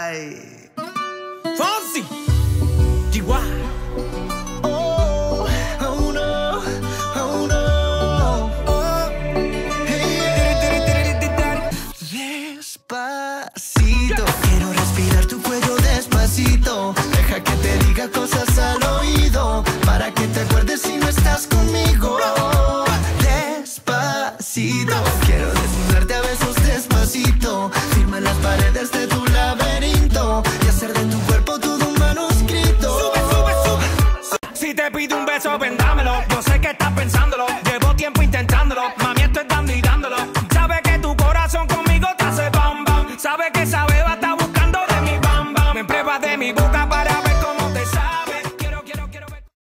Ay. Fonsi, Chihuahua. Oh, oh no, oh no. Oh, hey. Despacito, quiero respirar tu cuello despacito. Deja que te diga cosas al oído, para que te acuerdes si no estás conmigo. Despacito, quiero desnudarte a besos despacito. Firma las paredes de tu laberinto y hacer de tu cuerpo todo un manuscrito. Sube, sube, sube. Si te pido un beso, ven dámelo. Yo sé que estás pensándolo. Llevo tiempo intentándolo. Mami, esto es dando y dándolo. Sabes que tu corazón